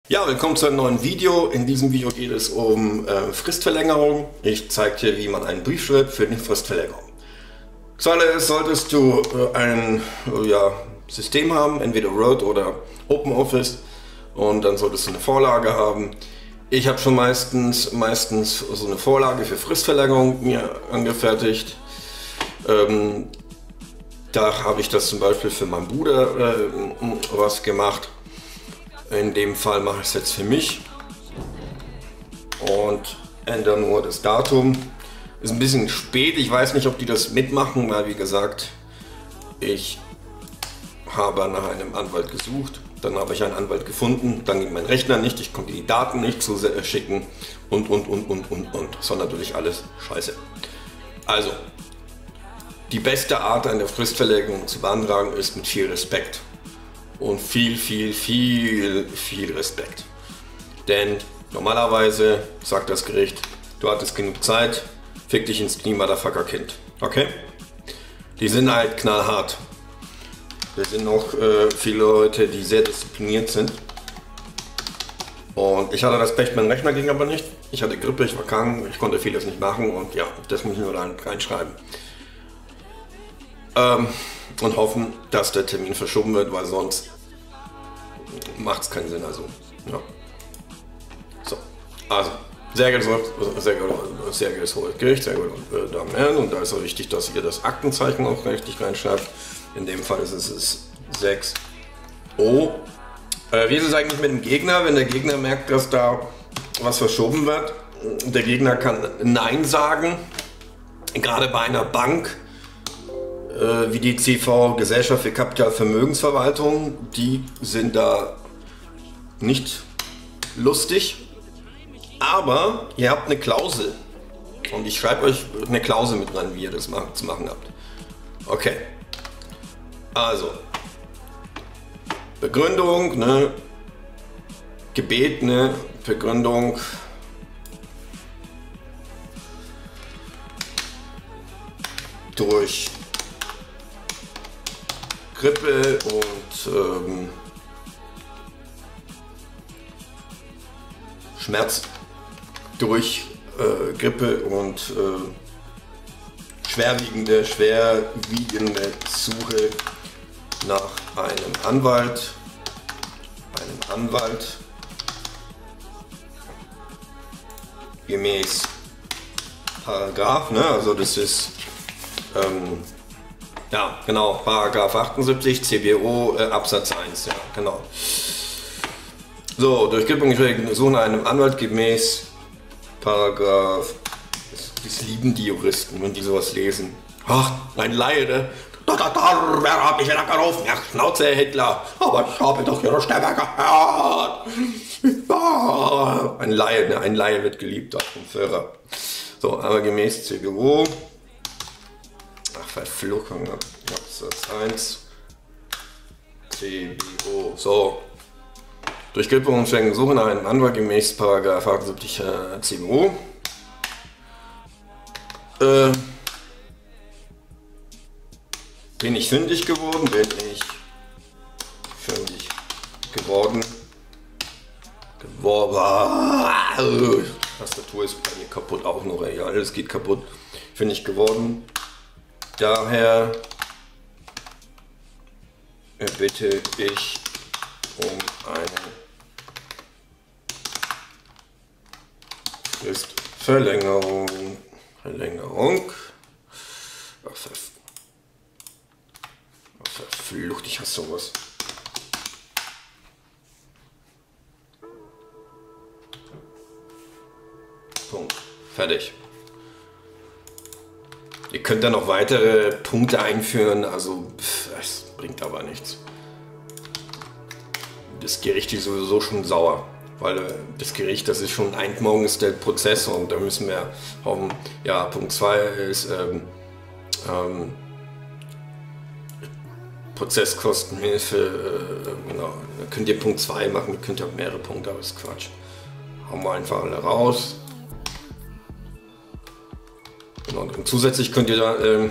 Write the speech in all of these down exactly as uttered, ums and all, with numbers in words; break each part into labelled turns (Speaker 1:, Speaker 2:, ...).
Speaker 1: Ja, willkommen zu einem neuen Video. In diesem Video geht es um äh, Fristverlängerung. Ich zeige dir, wie man einen Brief schreibt für eine Fristverlängerung. Zuallererst solltest du äh, ein äh, ja, System haben, entweder Word oder OpenOffice, und dann solltest du eine Vorlage haben. Ich habe schon meistens, meistens so eine Vorlage für Fristverlängerung mir angefertigt. Ähm, da habe ich das zum Beispiel für meinen Bruder äh, was gemacht. In dem Fall mache ich es jetzt für mich und ändere nur das Datum. Ist ein bisschen spät, ich weiß nicht, ob die das mitmachen, weil wie gesagt, ich habe nach einem Anwalt gesucht, dann habe ich einen Anwalt gefunden, dann ging mein Rechner nicht, ich konnte die Daten nicht zu schicken und und und und und und. Das war natürlich alles scheiße. Also, die beste Art, eine Fristverlängerung zu beantragen, ist mit viel Respekt. Und viel, viel, viel, viel Respekt. Denn normalerweise sagt das Gericht, du hattest genug Zeit, fick dich ins Knie, Motherfucker Kind. Okay? Die sind halt knallhart. Es sind noch äh, viele Leute, die sehr diszipliniert sind. Und ich hatte das Pech, mein Rechner ging aber nicht. Ich hatte Grippe, ich war krank, ich konnte vieles nicht machen und ja, das muss ich nur reinschreiben. Ähm, und hoffen, dass der Termin verschoben wird, weil sonst macht es keinen Sinn. Also, ja. So, also, sehr geehrtes, sehr geehrtes, sehr geehrtes Hohe Gericht, sehr geehrte Damen und Herren, und da ist auch wichtig, dass ihr das Aktenzeichen auch richtig reinschreibt. In dem Fall ist es, es sechs O. Äh, wie ist es eigentlich mit dem Gegner, wenn der Gegner merkt, dass da was verschoben wird? Der Gegner kann Nein sagen, gerade bei einer Bank, wie die C V, Gesellschaft für Kapitalvermögensverwaltung, die sind da nicht lustig, aber ihr habt eine Klausel und ich schreibe euch eine Klausel mit rein, wie ihr das zu machen habt. Okay, also Begründung, ne? Gebet, ne? Begründung. Durch Grippe und ähm, Schmerz durch äh, Grippe und äh, schwerwiegende, schwerwiegende Suche nach einem Anwalt, einem Anwalt gemäß Paragraph, ne? Also das ist ähm, ja, genau, Paragraph achtundsiebzig C B O äh, Absatz eins, ja, genau. So, durch Grippe und Suchen einem Anwalt gemäß Paragraph, das, das lieben die Juristen, wenn die sowas lesen. Ach, ein Laie, ne? Da, da, da, wer hat mich denn angerufen? Ja, Schnauze, Herr Hitler, aber ich habe doch Ihre Stimme gehört. Ah, ein Laie, ne? Ein Laie wird geliebt, auch vom Führer. So, aber gemäß C B O. Ach, Verfluchung, Absatz eins, C B O, so. Durch Grippe und Suche nach einem Anwalt gemäß Paragraph achtundsiebzig äh, C B O. Äh, bin ich fündig geworden, bin ich fündig geworden, geworden. Tastatur ist bei mir kaputt, auch noch, ja, alles geht kaputt, fündig geworden. Daher bitte ich um eine Fristverlängerung. Verlängerung. Ach, verf Ach, verflucht, ich hasse sowas. Punkt. Fertig. Ihr könnt da noch weitere Punkte einführen, also pff, das bringt aber nichts. Das Gericht ist sowieso schon sauer, weil äh, das Gericht, das ist schon ein morgen ist der Prozess und da müssen wir haben, ja, Punkt zwei ist ähm, ähm, Prozesskostenhilfe, äh, genau, da könnt ihr Punkt zwei machen, ihr könnt ja mehrere Punkte, aber das ist Quatsch. Hauen wir einfach alle raus. Und zusätzlich könnt ihr da, ähm,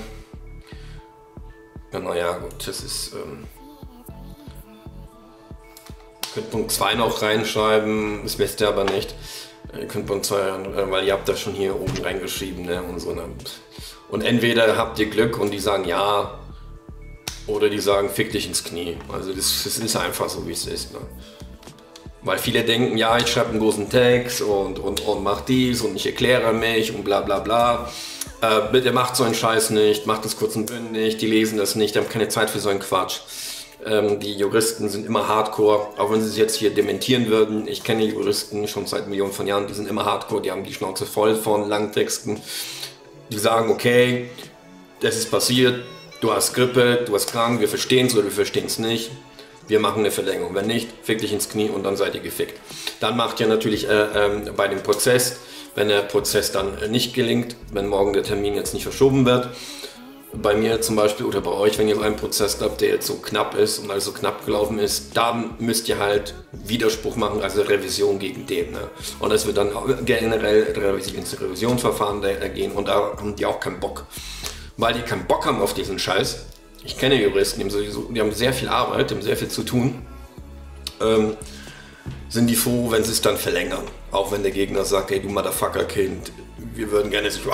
Speaker 1: ja, naja, gut, das ist, ähm, könnt Punkt zwei noch reinschreiben, das wisst ihr aber nicht. Ihr könnt Punkt zwei, weil ihr habt das schon hier oben reingeschrieben, ne? Und so. Und entweder habt ihr Glück und die sagen ja, oder die sagen fick dich ins Knie. Also das, das ist einfach so, wie es ist. Ne? Weil viele denken, ja, ich schreibe einen großen Text und, und, und mach dies und ich erkläre mich und bla bla bla. Äh, bitte macht so einen Scheiß nicht, macht das kurz und bündig, die lesen das nicht, die haben keine Zeit für so einen Quatsch. Ähm, die Juristen sind immer hardcore, auch wenn sie es jetzt hier dementieren würden. Ich kenne Juristen schon seit Millionen von Jahren, die sind immer hardcore, die haben die Schnauze voll von langen Texten. Die sagen, okay, das ist passiert, du hast Grippe, du hast krank, wir verstehen es oder wir verstehen es nicht. Wir machen eine Verlängerung. Wenn nicht, fick dich ins Knie und dann seid ihr gefickt. Dann macht ihr natürlich äh, äh, bei dem Prozess, wenn der Prozess dann äh, nicht gelingt, wenn morgen der Termin jetzt nicht verschoben wird, bei mir zum Beispiel oder bei euch, wenn ihr einen Prozess habt, der jetzt so knapp ist und alles so knapp gelaufen ist, dann müsst ihr halt Widerspruch machen, also Revision gegen den. Ne? Und das wird dann generell ins Revisionsverfahren gehen und da haben die auch keinen Bock. Weil die keinen Bock haben auf diesen Scheiß. Ich kenne Juristen, die haben, sowieso, die haben sehr viel Arbeit, die haben sehr viel zu tun. Ähm, sind die froh, wenn sie es dann verlängern. Auch wenn der Gegner sagt, hey du Motherfucker-Kind, wir würden gerne sich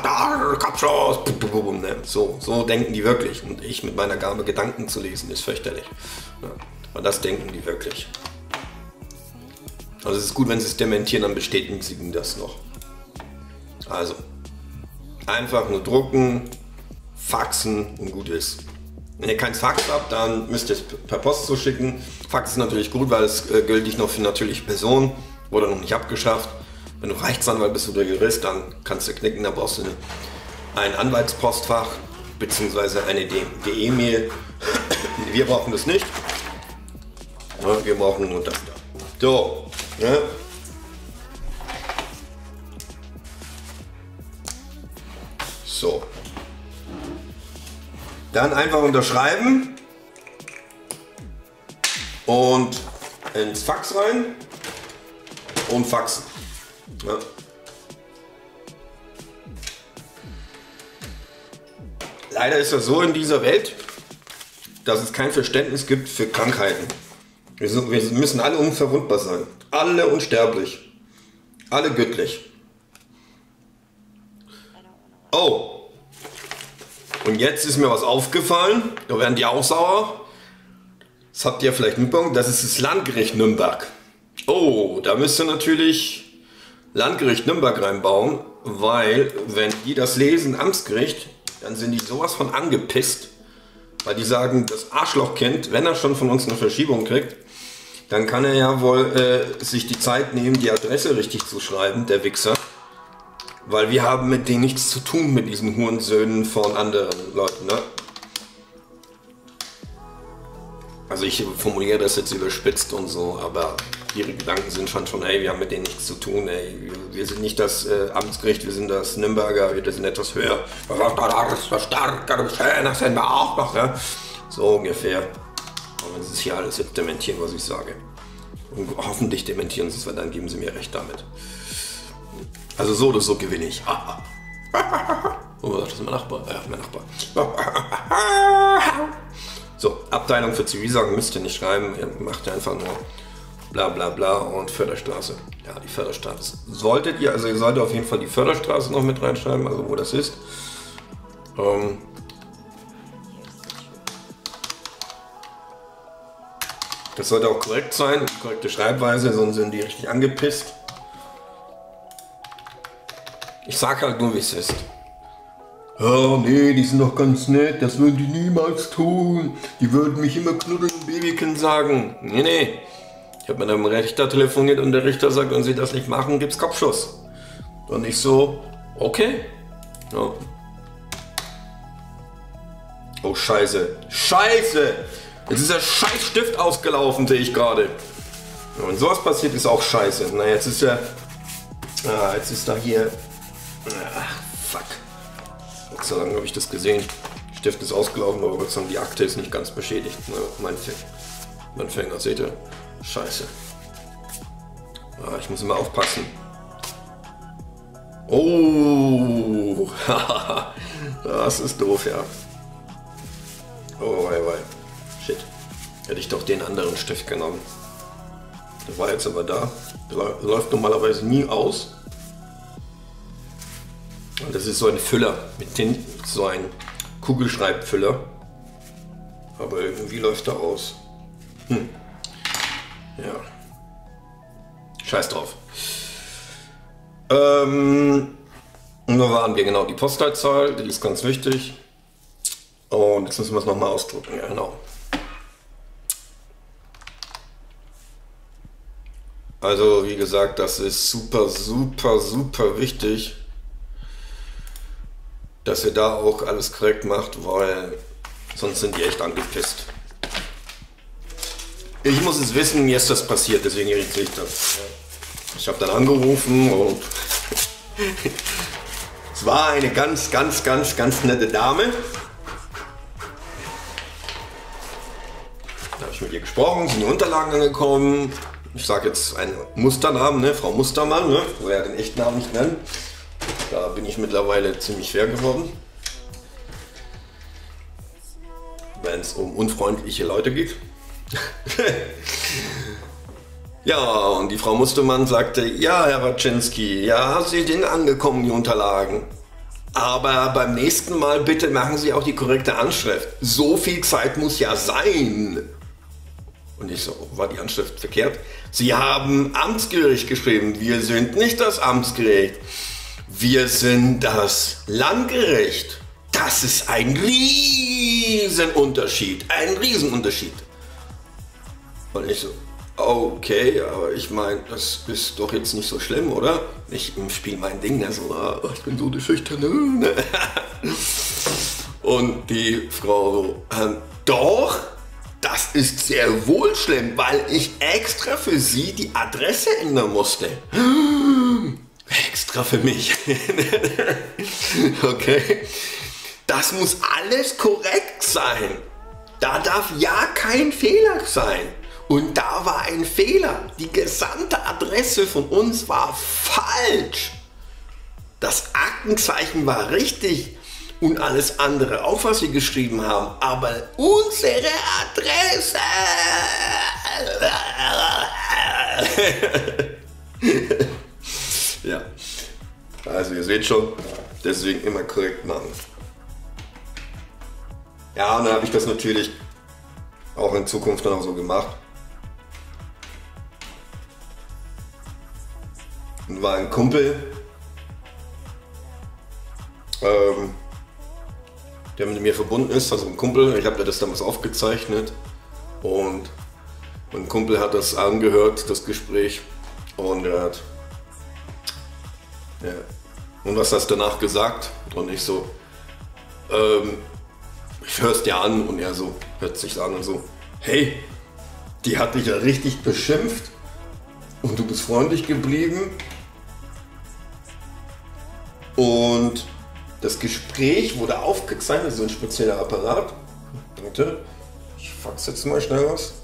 Speaker 1: so, so denken die wirklich. Und ich mit meiner Gabe, Gedanken zu lesen, ist fürchterlich. Ja, aber das denken die wirklich. Also es ist gut, wenn sie es dementieren, dann bestätigen sie das noch. Also, einfach nur drucken, faxen und gut ist. Wenn ihr kein Fax habt, dann müsst ihr es per Post zuschicken. Fax ist natürlich gut, weil es äh, gültig noch für natürliche Personen, wurde noch nicht abgeschafft. Wenn du Rechtsanwalt bist oder Jurist, dann kannst du knicken, da brauchst du ein Anwaltspostfach bzw. eine D E-Mail. Wir brauchen das nicht. Ja, wir brauchen nur das da. So. Ja. So. Dann einfach unterschreiben und ins Fax rein und faxen. Ja. Leider ist das so in dieser Welt, dass es kein Verständnis gibt für Krankheiten. Wir, sind, wir müssen alle unverwundbar sein. Alle unsterblich. Alle göttlich. Oh. Und jetzt ist mir was aufgefallen, da werden die auch sauer. Das habt ihr vielleicht mitbekommen, das ist das Landgericht Nürnberg. Oh, da müsst ihr natürlich Landgericht Nürnberg reinbauen, weil wenn die das lesen, Amtsgericht, dann sind die sowas von angepisst, weil die sagen, das Arschlochkind, wenn er schon von uns eine Verschiebung kriegt, dann kann er ja wohl äh, sich die Zeit nehmen, die Adresse richtig zu schreiben, der Wichser. Weil wir haben mit denen nichts zu tun, mit diesen Hurensöhnen von anderen Leuten, ne? Also ich formuliere das jetzt überspitzt und so, aber ihre Gedanken sind schon schon, ey, wir haben mit denen nichts zu tun, ey, wir, wir sind nicht das äh, Amtsgericht, wir sind das Nürnberger, wir sind etwas höher. Das sind wir auch noch, ne? So ungefähr. Aber das ist hier alles jetzt dementieren, was ich sage. Und hoffentlich dementieren sie es, weil dann geben sie mir recht damit. Also so oder so gewinne ich. Oh, das ist mein Nachbar. Ja, mein Nachbar. So, Abteilung für Zivilsachen müsst ihr nicht schreiben. Ihr macht einfach nur bla bla bla und Förderstraße. Ja, die Förderstraße. Solltet ihr, also ihr solltet auf jeden Fall die Förderstraße noch mit reinschreiben, also wo das ist. Ähm das sollte auch korrekt sein, korrekte Schreibweise, sonst sind die richtig angepisst. Ich sag halt nur, wie es ist. Oh nee, die sind doch ganz nett, das würden die niemals tun. Die würden mich immer knuddeln und Babykind sagen. Nee, nee. Ich habe mit einem Richter telefoniert und der Richter sagt, wenn sie das nicht machen, gibt's Kopfschuss. Und ich so, okay. Ja. Oh Scheiße. Scheiße! Jetzt ist der scheiß Stift ausgelaufen, sehe ich gerade. Ja, wenn sowas passiert, ist auch scheiße. Na, jetzt ist ja... Ah, jetzt ist da hier... Ach, fuck. Gott sei Dank habe ich das gesehen. Der Stift ist ausgelaufen, aber Gott sei Dank die Akte ist nicht ganz beschädigt. Na, mein, Finger. mein Finger, seht ihr? Scheiße. Ah, ich muss immer aufpassen. Oh, das ist doof, ja. Oh, wei, wei. Shit. Hätte ich doch den anderen Stift genommen. Der war jetzt aber da. Der läuft normalerweise nie aus. Und das ist so ein Füller mit Tinten, so ein Kugelschreibfüller. Aber irgendwie läuft er aus. Hm. Ja. Scheiß drauf. Ähm, und da waren wir genau die Postleitzahl, die ist ganz wichtig. Und jetzt müssen wir es nochmal ausdrucken, ja genau. Also wie gesagt, das ist super, super, super wichtig, dass ihr da auch alles korrekt macht, weil sonst sind die echt angepisst. Ich muss es wissen, mir ist das passiert, deswegen irritiert mich das. Ich habe dann angerufen und es war eine ganz, ganz, ganz, ganz nette Dame. Da habe ich mit ihr gesprochen, sind die Unterlagen angekommen. Ich sage jetzt einen Musternamen, ne? Frau Mustermann, ne? Wo er den echten Namen nicht nennt. Da bin ich mittlerweile ziemlich fair geworden. Wenn es um unfreundliche Leute geht. Ja, und die Frau Mustermann sagte, ja, Herr Waczynski, ja, Sie sind angekommen, die Unterlagen. Aber beim nächsten Mal bitte machen Sie auch die korrekte Anschrift. So viel Zeit muss ja sein. Und ich so, war die Anschrift verkehrt? Sie haben Amtsgericht geschrieben. Wir sind nicht das Amtsgericht. Wir sind das Landgericht. Das ist ein Riesenunterschied. Ein Riesenunterschied. Und ich so, okay, aber ich meine, das ist doch jetzt nicht so schlimm, oder? Ich spiele mein Ding, ne? So, ah, ich bin so eine Schüchterne. Und die Frau so, ähm, doch, das ist sehr wohl schlimm, weil ich extra für sie die Adresse ändern musste. Extra für mich. Okay. Das muss alles korrekt sein. Da darf ja kein Fehler sein. Und da war ein Fehler. Die gesamte Adresse von uns war falsch. Das Aktenzeichen war richtig und alles andere auch, was wir geschrieben haben. Aber unsere Adresse... Ja, also ihr seht schon, deswegen immer korrekt machen. Ja, und dann habe ich das natürlich auch in Zukunft dann auch so gemacht. Und war ein Kumpel, ähm, der mit mir verbunden ist, also ein Kumpel, ich habe mir das damals aufgezeichnet und mein Kumpel hat das angehört, das Gespräch, und er hat, ja, und was hast du danach gesagt? Und ich so, ähm, ich höre es dir an, und er so, hört sich an und so, hey, die hat dich ja richtig beschimpft und du bist freundlich geblieben. Und das Gespräch wurde aufgezeichnet, so ein spezieller Apparat. Warte, ich fax jetzt mal schnell was.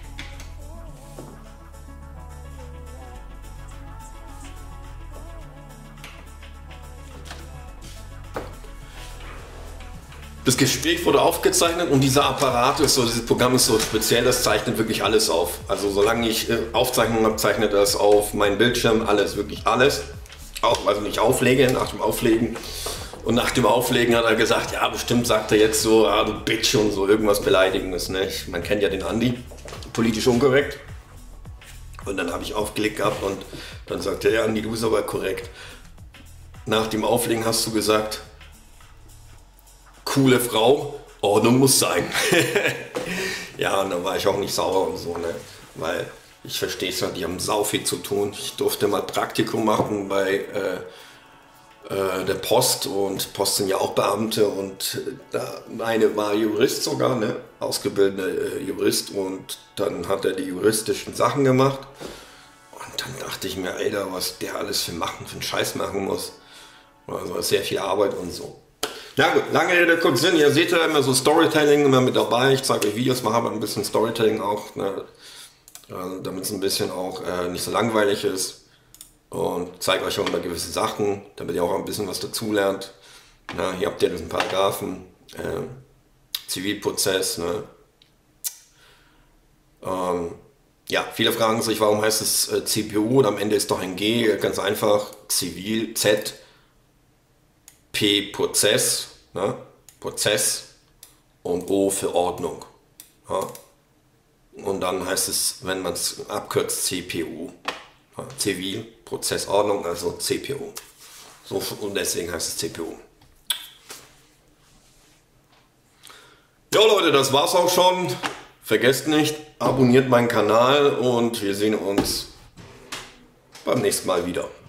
Speaker 1: Das Gespräch wurde aufgezeichnet und dieser Apparat ist so, dieses Programm ist so speziell, das zeichnet wirklich alles auf. Also solange ich äh, Aufzeichnungen habe, zeichnet das auf meinen Bildschirm alles, wirklich alles. Auch, also nicht auflege, nach dem Auflegen. Und nach dem Auflegen hat er gesagt, ja bestimmt sagt er jetzt so, ah, du Bitch und so, irgendwas Beleidigendes. Ne? Man kennt ja den Andi, politisch unkorrekt. Und dann habe ich aufgelegt gehabt und dann sagte er, ja Andi, du bist aber korrekt. Nach dem Auflegen hast du gesagt, coole Frau, Ordnung muss sein. Ja, und dann war ich auch nicht sauer und so, ne? Weil ich verstehe es ja, die haben sau viel zu tun. Ich durfte mal Praktikum machen bei äh, äh, der Post, und Post sind ja auch Beamte, und äh, da, eine war Jurist sogar, ne? Ausgebildeter äh, Jurist, und dann hat er die juristischen Sachen gemacht. Und dann dachte ich mir, Alter, was der alles für machen, für einen Scheiß machen muss. Also sehr viel Arbeit und so. Ja gut, lange Rede, kurz Sinn. Ihr seht ja immer so Storytelling immer mit dabei. Ich zeige euch Videos, mache aber ein bisschen Storytelling auch, ne? Damit es ein bisschen auch äh, nicht so langweilig ist, und zeige euch auch immer gewisse Sachen, damit ihr auch ein bisschen was dazu lernt. Na, hier habt ihr diesen Paragraphen, äh, Zivilprozess, ne? ähm, Ja, viele fragen sich, warum heißt es äh, C P U und am Ende ist doch ein G, ganz einfach, Zivil, Z, P, Prozess, ne? Prozess und O für Ordnung. Ja? Und dann heißt es, wenn man es abkürzt, C P U. Ja? Zivil, Prozessordnung, also C P U. So, und deswegen heißt es C P U. Ja Leute, das war's auch schon. Vergesst nicht, abonniert meinen Kanal und wir sehen uns beim nächsten Mal wieder.